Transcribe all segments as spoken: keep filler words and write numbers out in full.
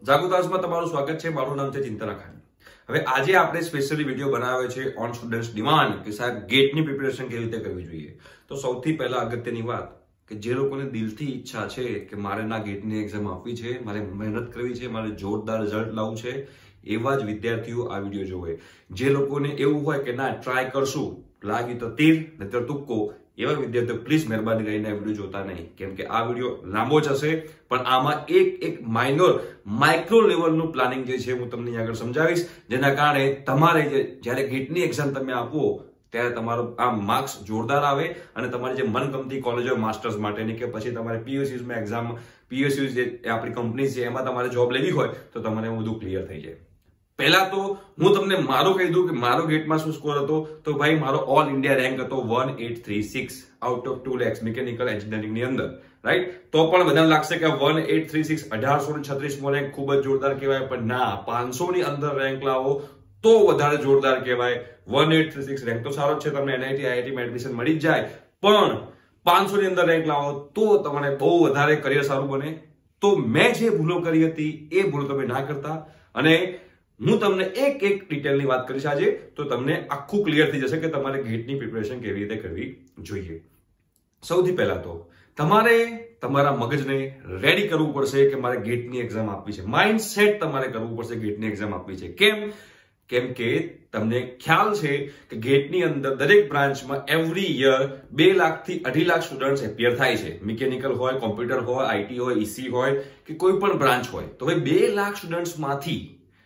જાગૃતાસમાં તમારું સ્વાગત છે। મારું નામ છે ચિંતન અખાણી। હવે આજે આપણે સ્પેશિયલી વિડીયો બનાવ્યો છે ઓન સ્ટુડન્ટ્સ ડિમાન્ડ કે સાહેબ ગેટની પ્રિપેરેશન કેવી રીતે કરવી જોઈએ। તો સૌથી પહેલા અગત્યની વાત કે જે લોકોને દિલથી ઈચ્છા છે કે મારે ના ગેટની એક્ઝામ આપવી છે, મારે મહેનત કરવી છે, મારે જોરદાર રિઝલ્ટ લાવવું છે, એવા જ વિદ્યાર્થીઓ આ વિડીયો જોવે। જે લોકોને એવું હોય કે ના ટ્રાય કરશું, લાગી તો તીર નહીતર તુક્કો, એવા વિદ્યાર્થીઓ પ્લીઝ મહેરબાની કરીને આ વિડીયો જોતા નહીં, કેમ કે આ વિડીયો લાંબો જશે પણ આમાં એક એક માઇનોર માઇક્રો લેવલનું પ્લાનિંગ જે છે હું તમને આગળ સમજાવીશ, જેના કારણે તમારે જ્યારે ગેટની એક્ઝામ તમે આપો ત્યારે તમારો આ માર્ક્સ જોરદાર આવે અને તમારી જે મનગમતી કોલેજો માસ્ટર્સ માટેની કે પછી તમારે પીયુસીમાં એક્ઝામ પીયુસી જે આપણી કંપની છે એમાં તમારે જોબ લેવી હોય તો તમારે બધું ક્લિયર થઈ જાય। પહેલા તો હું તમને મારો કહી દઉં કે મારો ગેટમાં શું સ્કોર હતો। તો ભાઈ મારો ઓલ ઇન્ડિયા રેન્ક હતો one eight three six out of two lakhs mechanical engineering ની અંદર, રાઈટ। તો પણ બધાને લાગશે કે વન એટ થ્રી સિક્સ અઢારસો ને છત્રીસ મો રેન્ક ખૂબ જ જોરદાર કહેવાય, પણ ના, પાંચસો ની અંદર રેન્ક લાવો તો વધારે જોરદાર કહેવાય। One eight three six rank તો સારો છે, તમને એનઆઈટી આઈઆઈટી માં એડમિશન મળી જ જાય, પણ પાંચસો ની અંદર રેન્ક લાવો તો તમને બહુ વધારે કરિયર સારું બને। તો મેં જે ભૂલો કરી હતી એ ભૂલો તમે ના કરતા, અને હું તમને એક એક ડિટેલની વાત કરીશ આજે, તો તમને આખું ક્લિયર થઈ જશે કે તમારે ગેટની પ્રિપેરેશન કેવી રીતે કરવી જોઈએ। સૌથી પહેલા તો તમારે તમારા મગજને રેડી કરવું પડશે કે મારે ગેટની એક્ઝામ આપવી છે, માઇન્ડ સેટ તમારે કરવું પડશે ગેટની એક્ઝામ આપવી છે। કેમ? કેમ કે તમને ખ્યાલ છે કે ગેટની અંદર દરેક બ્રાન્ચમાં એવરી યર બે લાખ થી અઢી લાખ સ્ટુડન્ટ્સ એપિયર થાય છે, મિકેનિકલ હોય, કોમ્પ્યુટર હોય, આઈટી હોય, ઈસી હોય કે કોઈ પણ બ્રાન્ચ હોય। તો ભાઈ બે લાખ સ્ટુડન્ટ્સમાંથી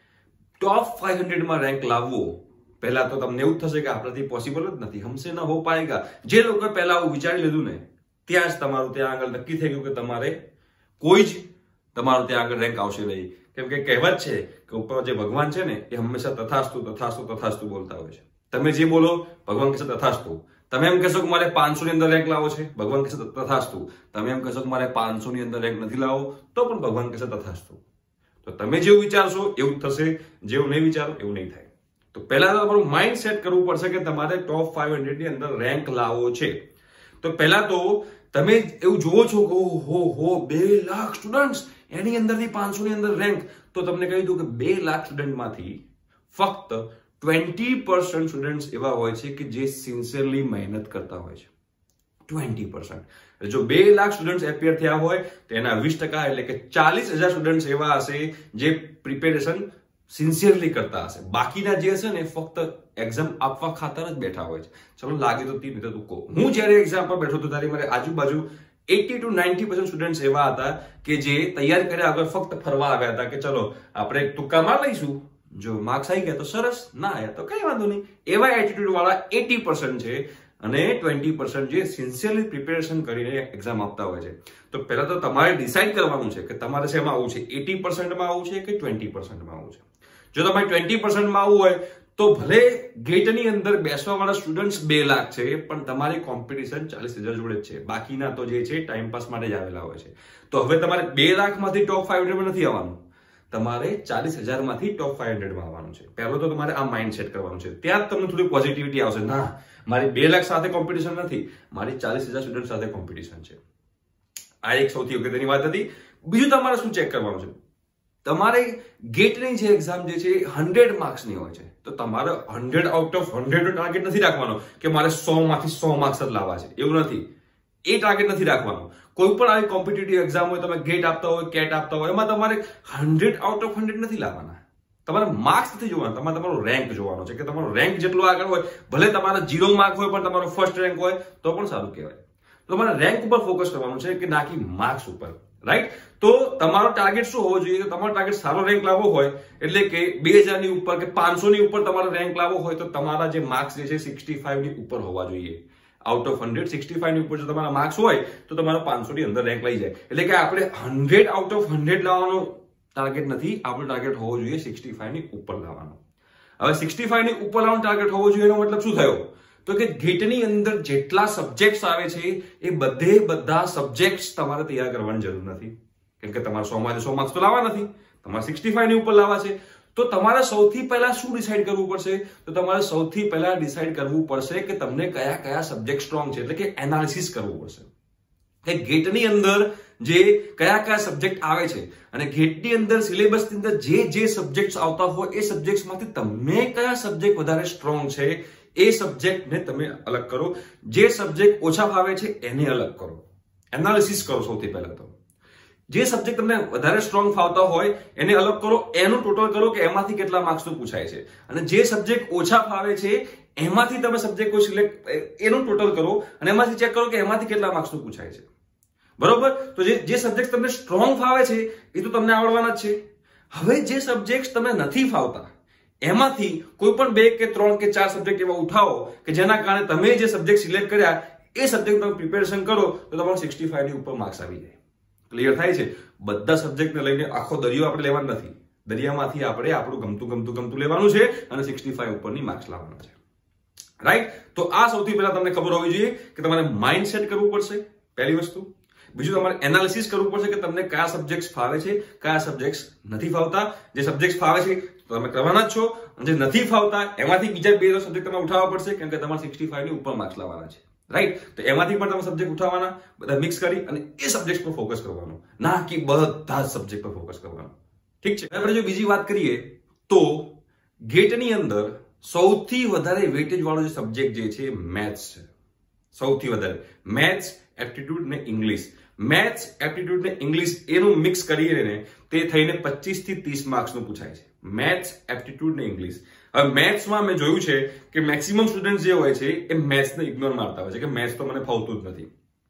टॉप फाइव हंड्रेड में रैंक लावવો, पहला तो તમને એવું થશે કે આપણાથી પોસિબલ જ નથી, हमसे ना हो पाएगा। જે લોકો પહેલા આવું વિચારી લીધું ને ત્યાં જ તમારું ત્યાં આગળ નક્કી થઈ ગયું કે તમારે કોઈ જ તમારું ત્યાં આગળ રેન્ક આવશે નહીં, કેમ કે કહેવત છે કે ઉપર જે ભગવાન છે ને એ હંમેશા તથાસ્તુ તથાસ્તુ તથાસ્તુ બોલતા હોય છે। તમે જે બોલો ભગવાન કહેશે તથાસ્તુ। તમે એમ કહેશો કે મારે પાંચસો ની અંદર રેન્ક લાવો છે, ભગવાન કહેશે તથાસ્તુ। તમે એમ કહેશો કે મારે પાંચસો ની અંદર રેન્ક નથી લાવો તો પણ ભગવાન કહેશે તથાસ્તુ। તો તમે જેવું વિચારશો એવું થશે, જેવું નહીં વિચારો એવું નહીં થાય। તો પહેલા તો તમારું માઇન્ડ સેટ કરવું પડશે કે તમારે ટોપ ફાઈવ હંડ્રેડ ની અંદર રેન્ક લાવવો છે। તો પહેલા તો તમે એવું જોવો છો કે ઓહો હો બે લાખ સ્ટુડન્ટ્સ એની અંદરથી પાંચસો ની અંદર રેન્ક, તો તમને કહી દઉં કે બે લાખ સ્ટુડન્ટમાંથી ફક્ત ટ્વેન્ટી પર્સન્ટ સ્ટુડન્ટ્સ એવા હોય છે કે જે સિન્સિયરલી મહેનત કરતા હોય છે, ટ્વેન્ટી પર્સન્ટ। જો બે લાખ સ્ટુડન્ટ્સ એપિયર થયા હોય તો એના વીસ ટકા એટલે કે ચાલીસ હજાર સ્ટુડન્ટ્સ એવા હશે જે પ્રિપેરેશન સિન્સિયરલી કરતા હશે, બાકીના જે હશે ને ફક્ત એક્ઝામ આપવા ખાતર જ બેઠા હોય છે। ચલો લાગે તો તીર તો તુક્કો। હું જયારે એક્ઝામ પર બેઠો હતો ત્યારે મારે આજુબાજુ eighty to ninety percent students એવા હતા કે જે તૈયાર કર્યા આગળ ફક્ત ફરવા આવ્યા હતા કે ચલો આપણે તુક્કા માર લઈશું, જો માર્ક્સ આવી ગયા તો સરસ, ના આવ્યા તો કઈ વાંધો નહીં, એવા એટીટ્યુડ વાળા એટી પર્સન્ટ છે અને ટ્વેન્ટી પર્સન્ટ જે સિન્સિયરલી પ્રિપેરેશન કરીને એક્ઝામ આપતા હોય છે। તો પહેલા તો તમારે ડિસાઇડ કરવાનું છે કે તમારે શેમાં આવવું છે, એટી પર્સન્ટમાં આવવું છે કે ટ્વેન્ટી પર્સન્ટમાં આવવું છે। જો તમારે ટ્વેન્ટી પર્સન્ટમાં આવવું હોય તો ભલે ગેટની અંદર બેસવા વાળા સ્ટુડન્ટ્સ બે લાખ છે પણ તમારી કોમ્પિટિશન ચાલીસ હજાર જોડે જ છે, બાકીના તો જે છે ટાઈમ પાસ માટે જ આવેલા હોય છે। તો હવે તમારે બે લાખ માંથી ટોપ ફાઈવ હંડ્રેડ નથી આવવાનું, તમારે ચાલીસ હજાર માંથી ટોપ ફાઈવ હંડ્રેડ માં આવવાનું છે। પહેલો તો તમારે આ માઇન્ડ સેટ કરવાનું છે, ત્યાં જ તમને થોડી પોઝિટિવિટી આવશે, ના મારી બે લાખ સાથે કોમ્પિટિશન નથી, મારી ચાલીસ હજાર સ્ટુડન્ટ સાથે કોમ્પિટિશન છે। આ એક સૌથી અગત્યની વાત હતી। બીજું તમારે શું ચેક કરવાનું છે, તમારે ગેટની જે એક્ઝામ જે છે હંડ્રેડ માર્ક્સ ની હોય છે, તો તમારે હંડ્રેડ આઉટ ઓફ હંડ્રેડ નો ટાર્ગેટ નથી રાખવાનો કે મારે સો માંથી સો માર્ક્સ જ લાવવા છે, એવું નથી, એ ટાર્ગેટ નથી રાખવાનો। કોઈ પણ આવી કોમ્પિટિટિવ એક્ઝામ હોય, તમે ગેટ આપતા હોય, કેટ આપતા હોય, એમાં તમારે હંડ્રેડ આઉટ ઓફ હંડ્રેડ નથી લાવવાના, તમારે માર્ક્સ નથી જોવાના, તમારે તમારો રેન્ક જોવાનો છે કે તમારો રેન્ક જેટલો આગળ હોય, ભલે તમારા ઝીરો માર્ક હોય પણ તમારો ફર્સ્ટ રેન્ક હોય તો પણ સારું કહેવાય। તો તમારે રેન્ક ઉપર ફોકસ કરવાનું છે કે નાકી માર્ક્સ ઉપર, રાઈટ। તો તમારો ટાર્ગેટ શું હોવો જોઈએ, તમારો ટાર્ગેટ સારો રેન્ક લાવવો હોય એટલે કે બે હજાર ની ઉપર કે પાંચસો ની ઉપર તમારો રેન્ક લાવવો હોય તો તમારા જે માર્ક્સ જે છે સિક્સટી ફાઈવ ની ઉપર હોવા જોઈએ। Out of hundred sixty five ની ઉપર જો તમારા માર્ક્સ હોય તો તમારો પાંચસો ની અંદર રેન્ક લઈ જાય, એટલે કે આપણે હંડ્રેડ આઉટ ઓફ હંડ્રેડ લાવવાનો ટાર્ગેટ નથી, આપણો ટાર્ગેટ હોવો જોઈએ સિક્સટી ફાઈવ ની ઉપર લાવવાનો। હવે સિક્સટી ફાઈવ ની ઉપર લાવવાનો ટાર્ગેટ હોવો જોઈએ એનો મતલબ શું થયો, તો કે ગેટની અંદર જેટલા સબ્જેક્ટ્સ આવે છે એ બધે બધા સબ્જેક્ટ્સ તમારે તૈયાર કરવાની જરૂર નથી, કેમ કે તમારે સો માંથી સો માર્ક્સ તો લાવવા નથી, તમારે સિક્સટી ફાઈવ ની ઉપર લાવવા છે। તો તમારે સૌથી પહેલા શું ડિસાઈડ કરવું પડશે, તો તમારે સૌથી પહેલા ડિસાઈડ કરવું પડશે કે તમને કયા કયા સબ્જેક્ટ સ્ટ્રોંગ છે, એટલે કે એનાલિસિસ કરવું પડશે। કે ગેટની અંદર જે કયા કયા સબ્જેક્ટ આવે છે અને ગેટની અંદર સિલેબસની અંદર જે જે સબ્જેક્ટ્સ આવતા હોય એ સબ્જેક્ટ્સમાંથી તમને કયા સબ્જેક્ટ વધારે સ્ટ્રોંગ છે એ સબ્જેક્ટને તમે અલગ કરો, જે સબ્જેક્ટ ઓછા ફાવે છે એને અલગ કરો, એનાલિસિસ કરો. સૌથી પહેલા તો જે સબ્જેક્ટ તમને વધારે સ્ટ્રોંગ ફાવતા હોય એને અલગ કરો, એનું ટોટલ કરો કે એમાંથી કેટલા માર્ક્સનું પૂછાય છે, અને જે સબ્જેક્ટ ઓછા ફાવે છે એમાંથી તમે સબ્જેક્ટ કોઈ સિલેક્ટ એનું ટોટલ કરો અને એમાંથી ચેક કરો કે એમાંથી કેટલા માર્ક્સનું પૂછાય છે. બરોબર? તો જે જે સબ્જેક્ટ તમને સ્ટ્રોંગ ફાવે છે એ તો તમને આવડવાના જ છે. હવે જે સબ્જેક્ટ તમને નથી ફાવતા એમાંથી કોઈ પણ બે કે ત્રણ કે ચાર સબ્જેક્ટ એવા ઉઠાવો કે જેના કારણે તમે જે સબ્જેક્ટ સિલેક્ટ કર્યા એ સબ્જેક્ટ તમે પ્રિપેરેશન કરો તો તમારું સિક્સટી ફાઈવ ની ઉપર માર્ક્સ આવી જાય. ક્લિયર થાય છે? બધા સબ્જેક્ટને લઈને આખો દરિયો આપણે લેવાનો નથી. દરિયામાંથી આપણે આપણું ગમતું ગમતું ગમતું લેવાનું છે અને સિક્સટી ફાઈવ ઉપરની માર્ક્સ લાવવાના છે. રાઈટ? તો આ સૌથી પહેલા તમને ખબર હોવી જોઈએ કે તમારે માઇન્ડ સેટ કરવું પડશે, પહેલી વસ્તુ. બીજું તમારે એનાલિસિસ કરવું પડશે કે તમને કયા સબ્જેક્ટ ફાવે છે, કયા સબ્જેક્ટ નથી ફાવતા. જે સબ્જેક્ટ ફાવે છે તો તમે કરવાના જ છો, અને જે નથી ફાવતા એમાંથી બીજા બે સબ્જેક્ટ તમારે ઉઠાવવા પડશે કેમ કે તમારે સિક્સટી ફાઈવ ની ઉપર માર્ક્સ લાવવાના છે. રાઈટ? તો એમાંથી પણ તમે સબ્જેક્ટ ઉઠાવવાના, બધા મિક્સ કરી અને એ સબ્જેક્ટ પર ફોકસ કરવાનું, ના કે બધા સબ્જેક્ટ પર ફોકસ કરવાનું. ઠીક છે? આપણે જો બીજી વાત કરીએ તો ગેટની અંદર સૌથી વધારે વેટેજ વાળો જે સબ્જેક્ટ જે છે મેથ્સ છે. સૌથી વધારે મેથ્સ, એપ્ટિટ્યુડ ને ઇંગ્લિશ. મેથ્સ, એપ્ટિટ્યુડ ને ઇંગ્લિશ એનું મિક્સ કરીને તે થઈને પચીસ થી ત્રીસ માર્ક્સ નું પૂછાય છે. મેથ્સ, એપ્ટિટ્યુડ ને ઇંગ્લિશ. હવે મેથ્સમાં મેં જોયું છે કે મેક્સિમમ સ્ટુડન્ટ જે હોય છે એ મેથ્સને ઇગ્નોર મારતા હોય છે કે મેથ્સ તો મને ફાવતું જ નથી.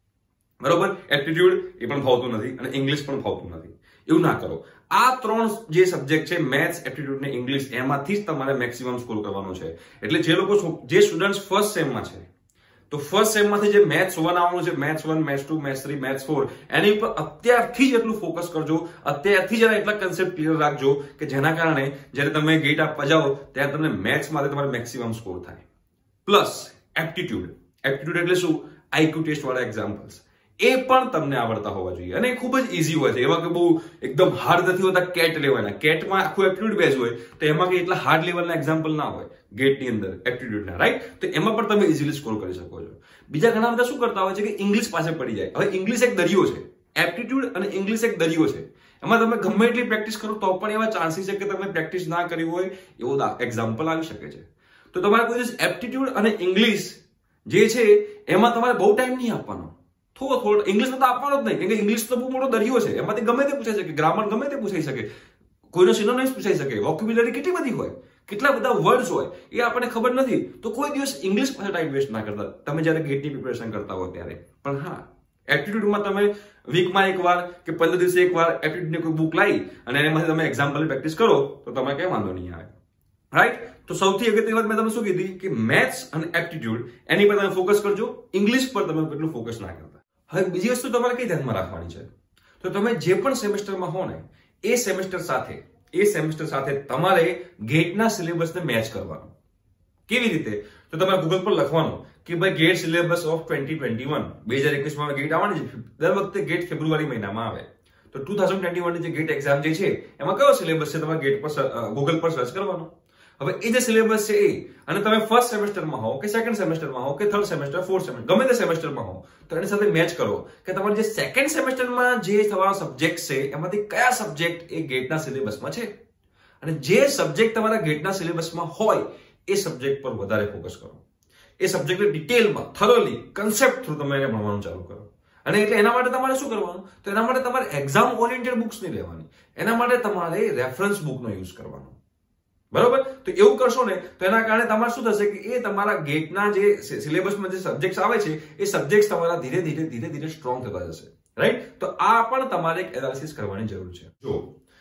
બરોબર? એપ્ટિટ્યુડ એ પણ ફાવતું નથી અને ઇંગ્લિશ પણ ફાવતું નથી. એવું ના કરો. આ ત્રણ જે સબ્જેક્ટ છે મેથ્સ, એપ્ટિટ્યુડ ને ઇંગ્લિશ એમાંથી જ તમારે મેક્સિમમ સ્કોર કરવાનો છે. એટલે જે લોકો જે સ્ટુડન્ટ ફર્સ્ટ સેમમાં છે તો ફર્સ્ટ સેમમાંથી જે મેથ્સ વન આવવાનું છે, maths one, maths two, maths three, maths four, એની ઉપર અત્યારથી જ એટલું ફોકસ કરજો, અત્યારથી જ એટલા કન્સેપ્ટ ક્લિયર રાખજો કે જેના કારણે જ્યારે તમે ગેટ આપવા જાઓ ત્યારે તમને મેથ્સ માટે તમારે મેક્સિમમ સ્કોર થાય. Plus aptitude. એપ્ટિટ્યુડ એટલે શું? આઈક્યુ ટેસ્ટ વાળા એક્ઝામ્પલ્સ એ પણ તમને આવડતા હોવા જોઈએ અને ખૂબ જ ઈઝી હોય છે. એવા કે બહુ એકદમ હાર્ડ નથી હોતા. કેટ લેવાના, કેટમાં આખું એપ્ટિટ્યુડ બેઝ હોય તો એમાં કે એટલા હાર્ડ લેવલના એક્ઝામ્પલ ના હોય ગેટની અંદર એપ્ટિટ્યુડના. રાઈટ? તો એમાં પણ તમે ઇઝીલી સ્કોર કરી શકો છો. બીજા ઘણા બધા શું કરતા હોય છે કે ઇંગ્લિશ પાસે પડી જાય. હવે ઇંગ્લિશ એક દરિયો છે, એપ્ટિટ્યુડ અને ઇંગ્લિશ એક દરિયો છે. એમાં તમે ગમે એટલી પ્રેક્ટિસ કરો તો પણ એવા ચાન્સીસ છે કે તમે પ્રેક્ટિસ ના કરી હોય એવો એક્ઝામ્પલ આવી શકે છે. તો તમારે કોઈ દિવસ એપ્ટિટ્યુડ અને ઇંગ્લિશ જે છે એમાં તમારે બહુ ટાઈમ નહીં આપવાનો. થોડો થોડો ઇંગ્લિશમાં તો આપવાનો જ નહીં, કેમ કે ઇંગ્લિશ તો બહુ મોટો દરિયો છે. એમાંથી ગમે તે પૂછાઈ શકે, ગ્રામર ગમે તે પૂછાઈ શકે, કોઈનો સિનોનિમ્સ પૂછાઈ શકે, વોકેબ્યુલરી કેટલી બધી હોય, કેટલા બધા વર્ડ્સ હોય એ આપણને ખબર નથી. તો કોઈ દિવસ ઇંગ્લિશ પાસે ટાઈમ વેસ્ટ ના કરતા તમે જ્યારે ગેટની પ્રિપેરેશન કરતા હો ત્યારે. પણ હા, એપ્ટિટ્યુડમાં તમે વીકમાં એકવાર કે પંદર દિવસે એકવાર એપ્ટિટ્યુડની કોઈ બુક લાવી અને એમાંથી તમે એક્ઝામ્પલ પ્રેક્ટિસ કરો તો તમે કઈ વાંધો નહીં આવે. રાઈટ? તો સૌથી અગત્યની વાત મેં તમને શું કીધી કે મેથ્સ અને એપ્ટિટ્યુડ એની પર તમે ફોકસ કરજો, ઇંગ્લિશ પર તમે એટલું ફોકસ ના કરતા. હવે બીજી વસ્તુ તમારે કઈ ધ્યાનમાં રાખવાની છે તો તમે જે પણ સેમેસ્ટરમાં હો ને એ સેમેસ્ટર સાથે એ સેમેસ્ટર સાથે તમારે ગેટના સિલેબસને મેચ કરવાનો. કેવી રીતે? તો તમારે ગૂગલ પર લખવાનું કે ભાઈ GATE syllabus of twenty twenty one બે હજાર એકવીસ માં ગેટ આવવાની છે. દર વખતે ગેટ ફેબ્રુઆરી મહિનામાં આવે. તો ટુ થાઉઝન્ડ ટ્વેન્ટી વન ની જે ગેટ એક્ઝામ જે છે એમાં કયો સિલેબસ છે તમારે ગેટ પર ગૂગલ પર સર્ચ કરવાનો. હવે એ જે સિલેબસ છે એ અને તમે ફર્સ્ટ સેમેસ્ટરમાં હો કે સેકન્ડ સેમેસ્ટરમાં હો કે થર્ડ સેમેસ્ટર, ફોર્થ સેમેસ્ટર, ગમે તે સેમેસ્ટરમાં હો તો એની સાથે મેચ કરો કે તમારે જે સેકન્ડ સેમેસ્ટરમાં જે તમારા સબ્જેક્ટ છે એમાંથી કયા સબ્જેક્ટ એ ગેટના સિલેબસમાં છે અને જે સબ્જેક્ટ તમારા ગેટના સિલેબસમાં હોય એ સબ્જેક્ટ પર વધારે ફોકસ કરો. એ સબ્જેક્ટને ડિટેલમાં થોરોલી કન્સેપ્ટ થ્રુ તમે એને ભણવાનું ચાલુ કરો. અને એટલે એના માટે તમારે શું કરવાનું? તો એના માટે તમારે એક્ઝામ ઓરિએન્ટેડ બુક્સ નહીં લેવાની, એના માટે તમારે રેફરન્સ બુકનો યુઝ કરવાનો. બરોબર? તો એવું કરશો ને તો એના કારણે તમારે શું થશે કે એ તમારા ગેટના જે સિલેબસમાં જે સબ્જેક્ટ આવે છે એ સબ્જેક્ટ તમારા ધીરે ધીરે ધીરે ધીરે સ્ટ્રોંગ થતા જશે. રાઈટ? તો આ પણ તમારે એક એનાલિસિસ કરવાની જરૂર છે. જો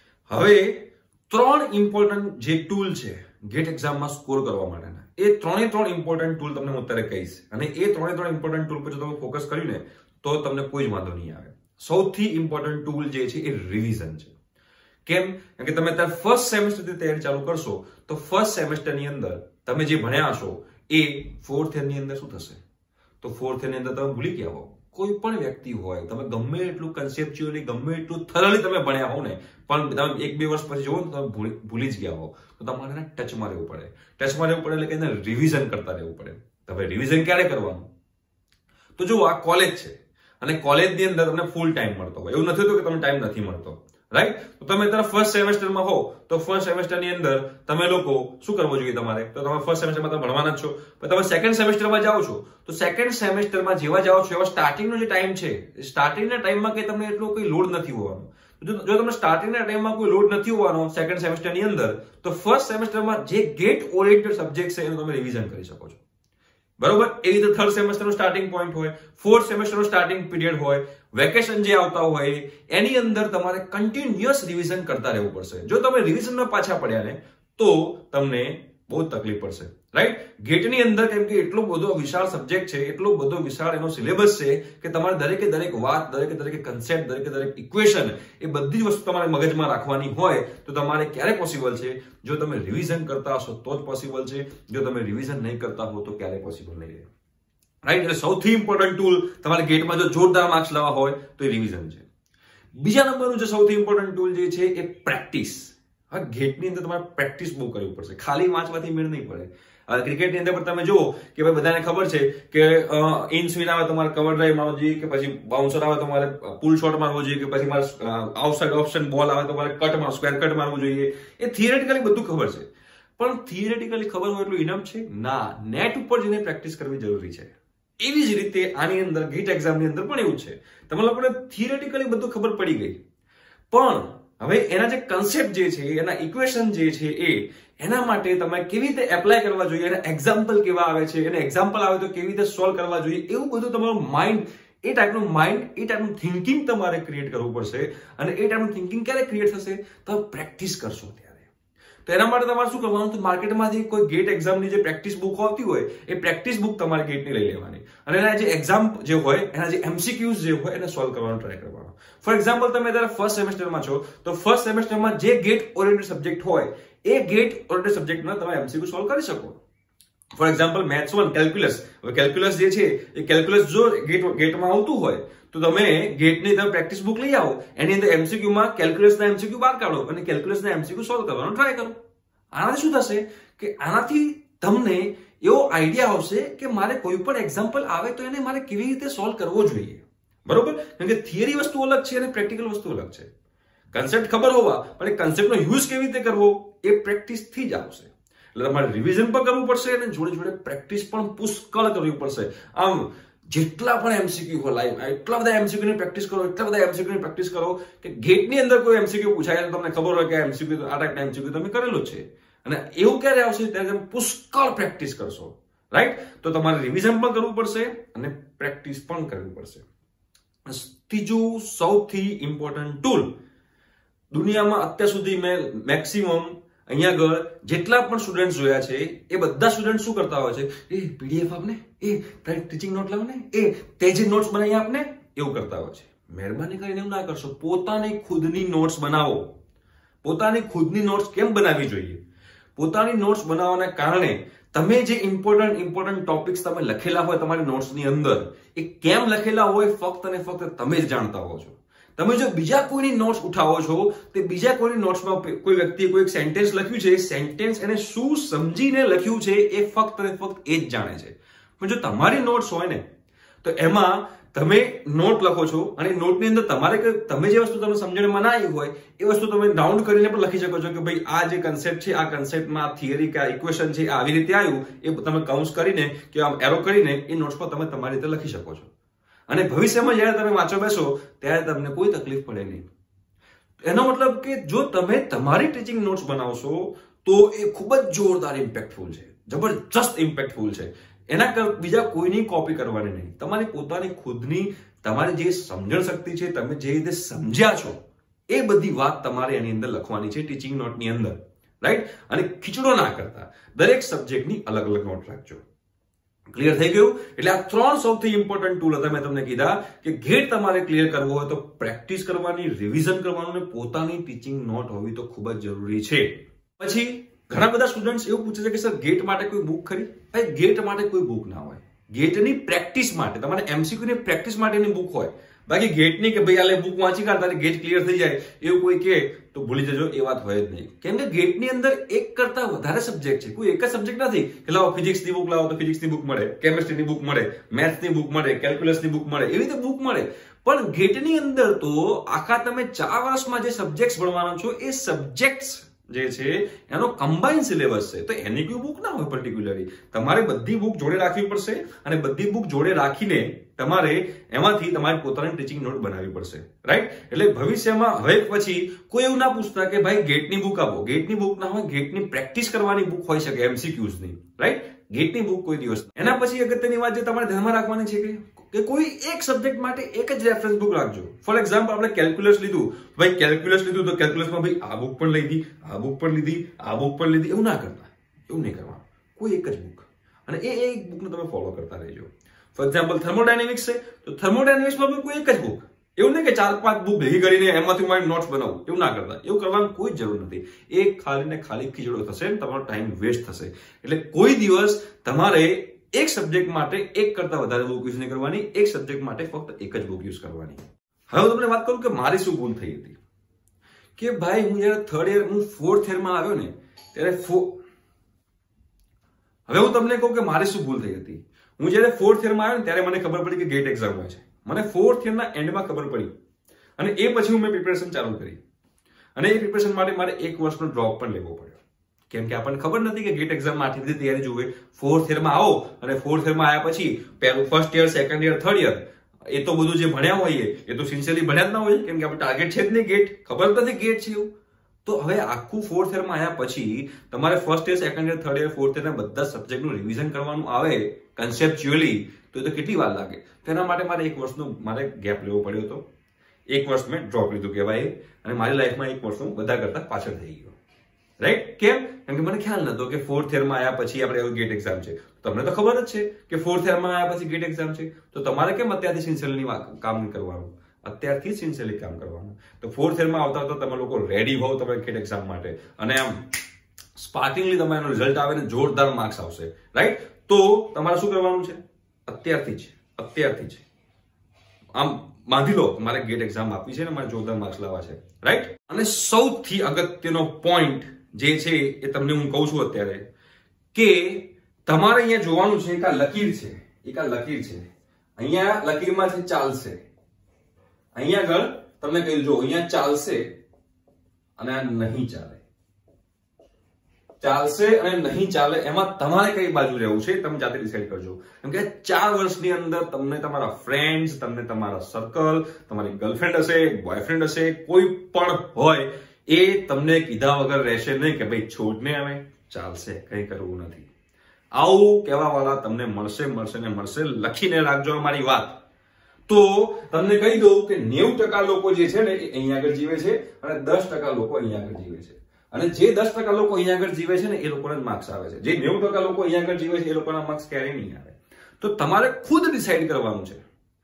હવે ત્રણ ઇમ્પોર્ટન્ટ જે ટૂલ છે ગેટ એક્ઝામમાં સ્કોર કરવા માટેના, એ ત્રણે ત્રણ ઇમ્પોર્ટન્ટ ટૂલ તમને હું અત્યારે કહીશ અને એ ત્રણે ત્રણ ઇમ્પોર્ટન્ટ ટૂલ પર જો તમે ફોકસ કર્યું ને તો તમને કોઈ જ વાંધો નહીં આવે. સૌથી ઇમ્પોર્ટન્ટ ટૂલ જે છે એ રિવિઝન છે. કેમ? કારણ કે તમે અત્યારે ફર્સ્ટ સેમેસ્ટરથી તૈયારી ચાલુ કરશો તો ફર્સ્ટ સેમેસ્ટરની અંદર તમે જે ભણ્યા હશો એ ફોર્થ યરની અંદર શું થશે? તો ફોર્થ યરની અંદર તમે ભૂલી ગયા હો. કોઈ પણ વ્યક્તિ હોય, તમે ગમે એટલું કન્સેપ્ચ્યુઅલી ગમે એટલું થરલી તમે ભણ્યા હો ને પણ તમે એક બે વર્ષ પછી જોવો તો તમે ભૂલી જ ગયા હો તો તમારે એને ટચમાં રહેવું પડે. ટચમાં રહેવું પડે એટલે કે એને રિવિઝન કરતા રહેવું પડે. તમે રિવિઝન ક્યારે કરવાનું? તો જો આ કોલેજ છે અને કોલેજની અંદર તમને ફૂલ ટાઈમ મળતો હોય, એવું નથી હોતું કે તમને ટાઈમ નથી મળતો, રાઈટ? તો તમે અત્યારે ફર્સ્ટ સેમેસ્ટરમાં હો તો ફર્સ્ટ સેમેસ્ટરની અંદર તમે લોકો શું કરવું જોઈએ તમારે? તો તમે ફર્સ્ટ સેમેસ્ટરમાં તમે ભણવાના જ છો, પણ તમે સેકન્ડ સેમેસ્ટરમાં જાઓ છો તો સેકન્ડ સેમેસ્ટરમાં જેવા જાઓ છો એવા સ્ટાર્ટિંગનો જે ટાઈમ છે, સ્ટાર્ટિંગના ટાઈમમાં કે તમને એટલો કોઈ લોડ નથી હોવાનો. જો તમને સ્ટાર્ટિંગના ટાઈમમાં કોઈ લોડ નથી હોવાનો સેકન્ડ સેમેસ્ટરની અંદર, તો ફર્સ્ટ સેમેસ્ટરમાં જે ગેટ ઓરિએન્ટેડ સબ્જેક્ટ છે એનું તમે રિવિઝન કરી શકો છો, બરોબર? એ રીતે થર્ડ સેમેસ્ટરનો સ્ટાર્ટિંગ પોઈન્ટ હોય, ફોર્થ સેમેસ્ટરનો સ્ટાર્ટિંગ પીરિયડ હોય, વેકેશન જે આવતા હોય એની અંદર તમારે કન્ટિન્યુઅસ રિવિઝન કરતા રહેવું પડશે. જો તમે રિવિઝનમાં પાછા પડ્યા ને તો તમને બહુ તકલીફ પડશે, રાઈટ? ગેટની અંદર કેમ કે એટલો બધો વિશાળ સબ્જેક્ટ છે, એટલો બધો વિશાળ એનો સિલેબસ છે કે તમારે દરેકે દરેક વાત, દરેકે દરેક કન્સેપ્ટ, દરેકે દરેક ઇક્વેશન એ બધી જ વસ્તુ તમારે મગજમાં રાખવાની હોય તો તમારે ક્યારે પોસિબલ છે? જો તમે રિવિઝન કરતા હશો તો જ પોસિબલ છે. જો તમે રિવિઝન નહીં કરતા હો તો ક્યારે પોસિબલ નહીં રહે, રાઈટ? એટલે સૌથી ઇમ્પોર્ટન્ટ ટૂલ તમારે ગેટમાં જો જોરદાર માર્ક્સ લાવવા હોય તો એ રિવિઝન છે. બીજા નંબરનું જે સૌથી ઇમ્પોર્ટન્ટ ટૂલ જે છે એ પ્રેક્ટિસ. હા, ગેટની અંદર તમારે પ્રેક્ટિસ બહુ કરવી પડશે, ખાલી વાંચવાથી મેળ નહીં પડે. ક્રિકેટની અંદર પણ તમે જુઓ કે ભાઈ બધાને ખબર છે કે ઇન સ્વિંગ આવે તમારે કવર ડ્રાઈવ મારવો જોઈએ, કે પછી બાઉન્સર આવે તમારે પુલ શોટ મારવો જોઈએ, કે પછી મારે આઉટસાઇડ ઓપ્શન બોલ આવે તમારે કટ માર સ્ક્વેર કટ મારવું જોઈએ. એ થિયરેટિકલી બધું ખબર છે, પણ થિયરેટિકલી ખબર હોય એટલું ઇનફ છે ના, નેટ ઉપર જઈને પ્રેક્ટિસ કરવી જરૂરી છે. એવી જ રીતે આની અંદર ગેટ એક્ઝામની અંદર પણ એવું છે, તમે લોકોને થિયરેટિકલી બધું ખબર પડી ગઈ, પણ હવે એના જે કન્સેપ્ટ જે છે, એના ઇક્વેશન જે છે, એ એના માટે તમે કેવી રીતે એપ્લાય કરવા જોઈએ, એના એક્ઝામ્પલ કેવા આવે છે, એને એક્ઝામ્પલ આવે તો કેવી રીતે સોલ્વ કરવા જોઈએ, એવું બધું તમારું માઇન્ડ, એ ટાઈપનું માઇન્ડ, એ ટાઈપનું થિંકિંગ તમારે ક્રિએટ કરવું પડશે. અને એ ટાઈપનું થિંકિંગ ક્યારે ક્રિએટ થશે? તમે પ્રેક્ટિસ કરશો ત્યારે. તો એના માટે તમારે શું કરવાનું? તો માર્કેટમાંથી કોઈ ગેટ એક્ઝામની જે પ્રેક્ટિસ બુક આવતી હોય એ પ્રેક્ટિસ બુક તમારે ગેટની લઈ લેવાની અને એના જે એક્ઝામ જે હોય, એના જે એમસીક્યુઝ જે હોય એને સોલ્વ કરવાનો ટ્રાય કરવાનો. ફોર એક્ઝામ્પલ, તમે અત્યારે ફર્સ્ટ સેમેસ્ટરમાં છો તો ફર્સ્ટ સેમેસ્ટરમાં જે ગેટ ઓરિએન્ટેડ સબ્જેક્ટ હોય એ ગેટ ઓરિએન્ટેડ સબ્જેક્ટમાં તમે એમસીક્યુ સોલ્વ કરી શકો. For example, maths one calculus. હવે કેલ્ક્યુલસ જે છે એ કેલ્ક્યુલસ જો ગેટ ગેટમાં આવતું હોય તો તમે ગેટની તમે પ્રેક્ટિસ બુક લઈ આવો, એની અંદર એમસીક્યુમાં કેલ્ક્યુલસના એમસીક્યુ બહાર કાઢો અને કેલ્ક્યુલસના એમસીક્યુ સોલ્વ કરવાનો ટ્રાય કરો. આનાથી શું થશે કે આનાથી તમને એવો આઈડિયા આવશે કે મારે કોઈ પણ એક્ઝામ્પલ આવે તો એને મારે કેવી રીતે સોલ્વ કરવો જોઈએ, બરોબર? કારણ કે થિયરી વસ્તુ અલગ છે અને પ્રેક્ટિકલ વસ્તુ અલગ છે. કન્સેપ્ટ ખબર હોવા પણ એ કન્સેપ્ટનો યુઝ કેવી રીતે કરવો એ પ્રેક્ટિસથી જ આવશે. એટલે તમારે રિવિઝન પણ કરવું પડશે અને જોડે જોડે પ્રેક્ટિસ પણ પુષ્કળ કરવી પડશે. આમ જેટલા પણ એમસીક્યુ હોય લાઈવ, એટલા બધા એમસીક્યુ ની પ્રેક્ટિસ કરો, એટલા બધા એમસીક્યુ ની પ્રેક્ટિસ કરો કે ગેટની અંદર કોઈ એમસીક્યુ પૂછાય તો તમને ખબર હોય કે એમસીક્યુ આ ટાઈપના એમસીક્યુ તમે કરેલું છે. અને એવું ક્યારે આવશે? ત્યારે તમે પુષ્કળ પ્રેક્ટિસ કરશો, રાઈટ? તો તમારે રિવિઝન પણ કરવું પડશે અને પ્રેક્ટિસ પણ કરવી પડશે. ત્રીજું સૌથી ઇમ્પોર્ટન્ટ ટૂલ દુનિયામાં અત્યાર સુધી મેં મેક્સિમમ અહીંયા આગળ જેટલા પણ સ્ટુડન્ટ જોયા છે એ બધા સ્ટુડન્ટ શું કરતા હોય છે? એ પીડીએફ આપને, એ ટીચિંગ નોટ લાવને, એ તે જે નોટ્સ બનાવી આપને, એવું કરતા હોય છે. મહેરબાની કરીને એવું ના કરશો. પોતાની ખુદની નોટ્સ બનાવો. પોતાની ખુદની નોટ્સ કેમ બનાવવી જોઈએ? પોતાની નોટ્સ બનાવવાના કારણે તમે જે ઇમ્પોર્ટન્ટ ઇમ્પોર્ટન્ટ ટોપિક્સ તમે લખેલા હોય તમારી નોટ્સની અંદર, એ કેમ લખેલા હોય ફક્ત અને ફક્ત તમે જ જાણતા હો છો. તમે જો બીજા કોઈની નોટ્સ ઉઠાવો છો તે બીજા કોઈની નોટ્સમાં કોઈ વ્યક્તિએ કોઈ એક સેન્ટેન્સ લખ્યું છે, સેન્ટેન્સ એને શું સમજીને લખ્યું છે એ ફક્ત અને ફક્ત એ જ જાણે છે. પણ જો તમારી નોટ્સ હોય ને તો એમાં તમે નોટ લખો છો અને નોટની અંદર તમારે તમે જે વસ્તુ તમને સમજણમાં ના આવી હોય એ વસ્તુ તમે રાઉન્ડ કરીને પણ લખી શકો છો કે ભાઈ આ જે કન્સેપ્ટ છે, આ કન્સેપ્ટમાં થિયરી કે આ ઇક્વેશન છે આવી રીતે આવ્યું, એ તમે કાઉન્સ કરીને કે આમ એરો કરીને એ નોટ્સમાં તમે તમારી રીતે લખી શકો છો. અને ભવિષ્યમાં જ્યારે તમે વાંચવા બેસો ત્યારે તમને કોઈ તકલીફ પડે નહીં. એનો મતલબ કે જો તમે તમારી ટીચિંગ નોટ્સ બનાવશો તો એ ખૂબ જ જોરદાર ઇમ્પેક્ટફુલ છે, જબરજસ્ત ઇમ્પેક્ટફુલ છે. એના કર બીજા કોઈની કોપી કરવાની નહીં. તમારી પોતાની ખુદની તમારી જે સમજણ શક્તિ છે, તમે જે રીતે સમજ્યા છો એ બધી વાત તમારે એની અંદર લખવાની છે ટીચિંગ નોટની અંદર, રાઈટ? અને ખીચડો ના કરતા દરેક સબ્જેક્ટની અલગ અલગ નોટ રાખજો. ક્લિયર થઈ ગયું? એટલે આ ત્રણ સૌથી ઇમ્પોર્ટન્ટ ટૂલ હતા મેં તમને કીધા કે ગેટ તમારે ક્લિયર કરવો હોય તો પ્રેક્ટિસ કરવાની, રિવિઝન કરવાનું અને પોતાની ટીચિંગ નોટ હોવી તો ખૂબ જ જરૂરી છે. પછી ઘણા બધા સ્ટુડન્ટ્સ એવું પૂછે છે કે સર ગેટ માટે કોઈ બુક ખરી? ભાઈ ગેટ માટે કોઈ બુક ના હોય. ગેટની પ્રેક્ટિસ માટે તમારે એમસીક્યુ ની પ્રેક્ટિસ માટેની બુક હોય, બાકી ગેટની કે ભાઈ આલે બુક વાંચી કાઢ તારે ગેટ ક્લિયર થઈ જાય એવું કોઈ કે તો ભૂલી જજો, એ વાત હોય જ નહીં. કેમ કે ગેટની અંદર એક કરતા વધારે સબ્જેક્ટ છે, કોઈ એક જ સબ્જેક્ટ નથી કે લાવો ફિઝિક્સની બુક લાવો તો ફિઝિક્સની બુક મળે, કેમિસ્ટ્રીની બુક મળે, મેથ્સની બુક મળે, કેલ્ક્યુલસની બુક મળે, એવી રીતે બુક મળે. પણ ગેટની અંદર તો આખા તમે ચાર વર્ષમાં જે સબ્જેક્ટ ભણવાના છો એ સબ્જેક્ટ્સ જે છે એનો કમ્બાઇન સિલેબસ છે. તો એની કોઈ બુક ના હોય પર્ટિક્યુલરલી, તમારે બધી બુક જોડે રાખવી પડશે અને બધી બુક જોડે રાખીને તમારે એમાંથી તમારી પોતાની ટીચિંગ નોટ બનાવવી પડશે, રાઈટ? એટલે ભવિષ્યમાં હવે પછી કોઈ એવું ના પૂછતા કે ભાઈ ગેટની બુક આપો. ગેટની બુક ના હોય, ગેટની પ્રેક્ટિસ કરવાની બુક હોઈ શકે, એમસીક્યુઝની, રાઈટ? ગેટની બુક કોઈ દિવસ. એના પછી અગત્યની વાત જે તમારે ધ્યાનમાં રાખવાની છે કે કે કોઈ એક સબ્જેક્ટ માટે એક જ રેફરન્સ બુક રાખજો. ફોર એક્ઝામ્પલ આપણે કેલ્ક્યુલસ લીધું, ભાઈ કેલ્ક્યુલસ લીધું તો કેલ્ક્યુલસમાં ભાઈ આ બુક પણ લીધી, આ બુક પણ લીધી, આ બુક પણ લીધી, એવું ના કરતા, એવું નહીં કરવાનું. કોઈ એક જ બુક અને એ એક બુકને તમે ફોલો કરતા રહેજો. ફોર એક્ઝામ્પલ થર્મોડાયનેમિક્સ છે તો થર્મોડાયનેમિક્સમાં પણ કોઈ એક જ બુક, એવું નહીં કે ચાર પાંચ બુક ભેગી કરીને એમાંથી મારી નોટ્સ બનાવું, એવું ના કરતા. એવું કરવાની કોઈ જરૂર નથી. એક ખાલી ને ખાલી ખીચડો થશે, તમારો ટાઈમ વેસ્ટ થશે. એટલે કોઈ દિવસ તમારે એક સબ્જેક્ટ માટે એક કરતા વધારે બુક યુઝ નહીં કરવાની, એક સબ્જેક્ટ માટે ફક્ત એક જ બુક યુઝ કરવાની. હવે હું તમને વાત કરું કે મારી શું ભૂલ થઈ હતી કે ભાઈ હું જયારે થર્ડ યર હું ફોર્થ યરમાં આવ્યો ને ત્યારે હવે હું તમને કહું કે મારી શું ભૂલ થઈ હતી. હું જયારે ફોર્થ યરમાં આવ્યો ને ત્યારે મને ખબર પડી કે ગેટ એક્ઝામ હોય છે. મને ફોર્થ યરના એન્ડમાં ખબર પડી અને એ પછી હું મેં પ્રિપેરેશન ચાલુ કરી અને એ પ્રિપેરેશન માટે મારે એક વર્ષનો ડ્રોપ પણ લેવો પડ્યો. કેમ કે આપણને ખબર નથી કે ગેટ એક્ઝામ આટલી બધી તૈયારી જોવે. ફોર્થ યરમાં આવો અને ફોર્થ યરમાં આવ્યા પછી પહેલું first year, second year, third year એ તો બધું જે ભણ્યા હોઈએ એ તો સિન્સિયરલી ભણ્યા જ ના હોય, કેમ કે આપણે ટાર્ગેટ છે જ નહીં ગેટ, ખબર નથી ગેટ છે એવું. તો હવે આખું ફોર્થ યરમાં આવ્યા પછી તમારે first year, second year, third year, fourth યરના બધા સબ્જેક્ટનું રિવિઝન કરવાનું આવે કન્સેપ્ચ્યુઅલી, તો એ તો કેટલી વાર લાગે. તેના માટે મારે એક વર્ષનો મારે ગેપ લેવો પડ્યો હતો. એક વર્ષ મેં ડ્રોપ લીધું કહેવાય અને મારી લાઈફમાં એક વર્ષ હું બધા કરતા પાછળ થઈ ગયો, રાઈટ? કેમ? કેમ કે મને ખ્યાલ નતો કે ફોર્થ યરમાં આવ્યા પછી આપણે ગેટ એક્ઝામ છે. તમને તો ખબર જ છે કે ફોર્થ યરમાં આવ્યા પછી ગેટ એક્ઝામ છે. તો તમારે કેમ અત્યારથી સિન્સિયરલી કામ કરવાનું? અત્યારથી સિન્સિયરલી કામ કરવાનું. તો ફોર્થ યરમાં આવતા તો તમે લોકો રેડી હોવ તમે ગેટ એક્ઝામ માટે અને આમ સ્પાર્કિંગલી તમારો રિઝલ્ટ આવે ને જોરદાર માર્ક્સ આવશે, રાઈટ? તો તમારે શું કરવાનું છે? અત્યારથી જ અત્યારથી જ આમ બાંધી લો મારે ગેટ એક્ઝામ આપવી છે ને મારે જોરદાર માર્ક્સ લાવવા છે, રાઈટ? અને સૌથી અગત્યનો પોઈન્ટ જે છે એ તમને હું કહું છું અત્યારે કે તમારે અહીંયા જોવાનું છે એક આ લકીર છે, એક આ લકીર છે. અહીંયા લકીરમાં છે ચાલશે. અહીંયા આગળ તમને કહ્યું જો અહીંયા ચાલશે અને આ નહીં ચાલે. ચાલશે અને નહીં ચાલે એમાં તમારે કઈ બાજુ રહેવું છે તમે જાતે ડિસાઈડ કરજો. કેમ કે ચાર વર્ષની અંદર તમને તમારા ફ્રેન્ડ્સ, તમને તમારા સર્કલ, તમારી ગર્લફ્રેન્ડ હશે, બોયફ્રેન્ડ હશે, કોઈ પણ હોય એ તમને કીધા વગર રહેશે નહીં કે ભાઈ છોડને આવે, ચાલશે, કઈ કરવું નથી. આવું કહેવા વાળા તમને મળશે મળશે ને મળશે. લખીને રાખજો અમારી વાત. તો તમને કહી દઉં કે નેવું ટકા લોકો જે છે ને એ અહીંયા આગળ જીવે છે અને દસ ટકા લોકો અહીંયા આગળ જીવે છે. અને જે દસ ટકા લોકો અહીંયા આગળ જીવે છે ને એ લોકોના માર્ક્સ આવે છે. જે નેવું ટકા લોકો અહીંયા આગળ જીવે છે એ લોકોના માર્ક્સ ક્યારેય નહીં આવે. તો તમારે ખુદ ડિસાઈડ કરવાનું છે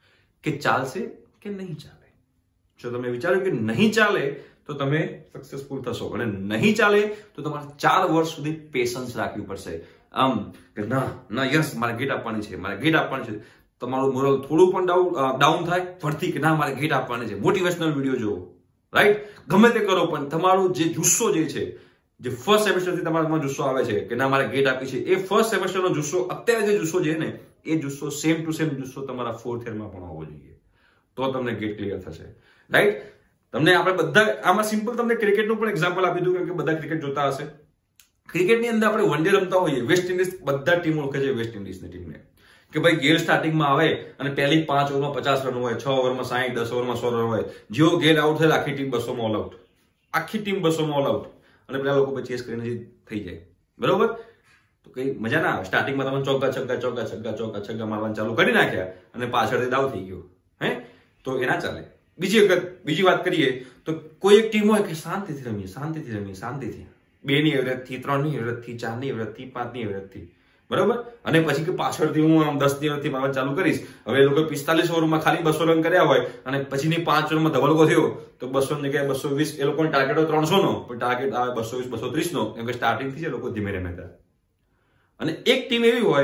કે ચાલશે કે નહીં ચાલે. જો તમે વિચાર્યું કે નહીં ચાલે તો તમે સક્સેસફુલ થશો અને નહીં ચાલે તો તમારે ચાર વર્ષ સુધી પેશન્સ રાખવી પડશે. આમ કે ના ના યસ મારે ગેટ આપવાની છે, મારે ગેટ આપવાની છે. તમારું મોરલ થોડું પણ ડાઉન ડાઉન થાય ફરતી કે ના મારે ગેટ આપવાની છે, મોટિવેશનલ વિડીયો જોવો, રાઈટ? ગમે તે કરો પણ તમારું જે જુસ્સો જે છે, જે ફર્સ્ટ સેમેસ્ટરથી તમારામાં જુસ્સો આવે છે કે ના મારે ગેટ આપી છે, એ ફર્સ્ટ સેમેસ્ટરનો જુસ્સો અત્યારે જે જુસ્સો છે ને એ જુસ્સો સેમ ટુ સેમ જુસ્સો તમારા ફોર્થ યરમાં પણ હોવો જોઈએ. તો તમને ગેટ ક્લિયર થશે, રાઈટ? તમને આપણે બધા આમાં સિમ્પલ તમને ક્રિકેટનું પણ એક્ઝામ્પલ આપી દઉં કેમ કે બધા ક્રિકેટ જોતા હશે. ક્રિકેટની અંદર આપણે વન ડે રમતા હોઈએ, વેસ્ટ ઇન્ડિઝ બધા ટીમ ઓળખે છે વેસ્ટ ઇન્ડિઝની ટીમને કે ભાઈ ગેલ સ્ટાર્ટિંગમાં આવે અને પહેલી પાંચ ઓવરમાં પચાસ રન હોય, છ ઓવરમાં સાહીઠ, દસ ઓવરમાં સો રન હોય. જેવો ગેલ આઉટ થાય આખી ટીમ બસોમાં ઓલ આઉટ, આખી ટીમ બસોમાં ઓલ આઉટ અને પેલા લોકો ચેસ કરીને થઈ જાય, બરોબર? તો કઈ મજા ના આવે. સ્ટાર્ટિંગમાં તમે ચોગ્ગા છગ્ગા ચોગ્ગા છગ્ગા ચોગ્ગા છગ્ગા મારવાનું ચાલુ કરી નાખ્યા અને પાછળથી દાવ થઈ ગયો, હે? તો એ ના ચાલે. બીજી વખત બીજી વાત કરીએ તો કોઈ એક ટીમ હોય કે શાંતિથી રમીએ, શાંતિથી રમીએ, શાંતિથી, બે ની એવરેજથી, ત્રણ ની એવરેજથી, ચાર ની એવરેજથી, પાંચ ની એવરેજથી, બરોબર? અને પછી કે પાછળથી હું આમ દસ ની એવરેજથી મારવાનું ચાલુ કરીશ. હવે એ લોકો પિસ્તાલીસ ઓવરમાં ખાલી બસો રન કર્યા હોય અને પછીની પાંચ ઓવરમાં ધબલકો થયો તો બસો ની જગ્યાએ બસો વીસ, એ લોકોનો ટાર્ગેટ હોય ત્રણસો નો પણ ટાર્ગેટ આવે બસો વીસ, બસો ત્રીસ નો, કેમ કે સ્ટાર્ટિંગ થી એ લોકો ધીમે રમે હતા. અને એક ટીમ એવી હોય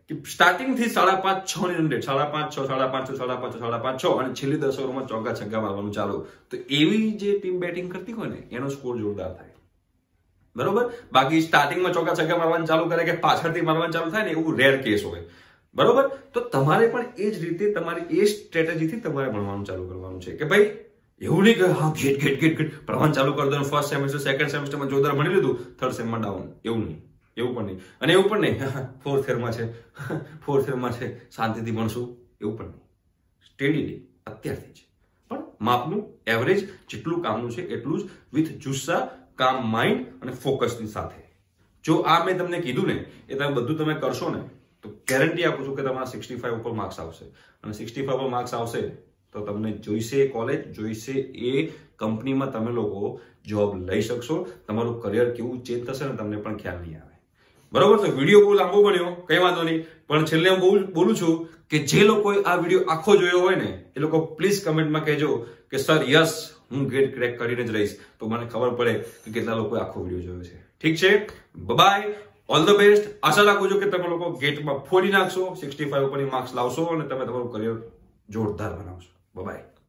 કે સ્ટાર્ટિંગ થી સાડા પાંચ છ ની રન રેટ, સાડા પાંચ છ, સાડા પાંચ છ, સાડા પાંચ છ, સાડા પાંચ છ અને છેલ્લી દસ ઓવરમાં ચોગ્ગા છગ્ગા મારવાનું ચાલુ. તો એવી જે ટીમ બેટિંગ કરતી હોય ને એનો સ્કોર જોરદાર થાય. બરોબર. બાકી સ્ટાર્ટિંગમાં ચોગ્ગા છગ્ગા મારવાનું ચાલુ કરે કે પાછળથી મારવાનું ચાલુ થાય ને એવું રેર કેસ હોય. બરોબર. તો તમારે પણ એ જ રીતે તમારી એ સ્ટ્રેટેજીથી તમારે ભણવાનું ચાલુ કરવાનું છે કે ભાઈ એવું નહીં કે હા ઘેટ ઘેટ ઘેટ ઘેટ ભણવાનું ચાલુ કરી દો, ફર્સ્ટ સેમેસ્ટર સેકન્ડ સેમેસ્ટરમાં જોરદાર ભણી લીધું, થર્ડ સેમમાં ડાઉન. એવું નહીં, એવું પણ નહીં. અને એવું પણ નહીં ફોર્થ યરમાં છે ફોર્થ યરમાં છે શાંતિથી ભણશું, એવું પણ નહીં. સ્ટેડીલી અત્યારથી જ પણ માપનું એવરેજ જેટલું કામનું છે એટલું જ વિથ જુસ્સા, કામ માઇન્ડ અને ફોકસની સાથે. જો આ મેં તમને કીધું ને એ તમે બધું તમે કરશો ને તો ગેરંટી આપું છું કે તમારા સિક્સટી ફાઈવ ઉપર માર્ક્સ આવશે. અને સિક્સટી ફાઈવ ઉપર માર્ક્સ આવશે તો તમને જોઈશે એ કોલેજ, જોઈશે એ કંપનીમાં તમે લોકો જોબ લઈ શકશો. તમારું કરિયર કેવું ચેન્જ થશે ને તમને પણ ખ્યાલ નહીં આવે. બરોબર. તો વિડીયો બહુ લાંબો બન્યો, કઈ વાંધો નહીં, પણ છેલ્લે હું બહુ બોલું છું કે જે લોકોએ આ વિડીયો આખો જોયો હોય ને એ લોકો પ્લીઝ કમેન્ટમાં કહેજો કે સર યસ હું ગેટ ક્રેક કરીને જ રહીશ, તો મને ખબર પડે કે કેટલા લોકોએ આખો વિડીયો જોયો છે. ઠીક છે, બાય, ઓલ ધ બેસ્ટ. આશા રાખું છું કે તમે લોકો ગેટમાં ફોડી નાખશો, સિક્સટી ફાઈવ ઉપરની માર્ક્સ લાવશો અને તમે તમારું કરિયર જોરદાર બનાવશો. બાય.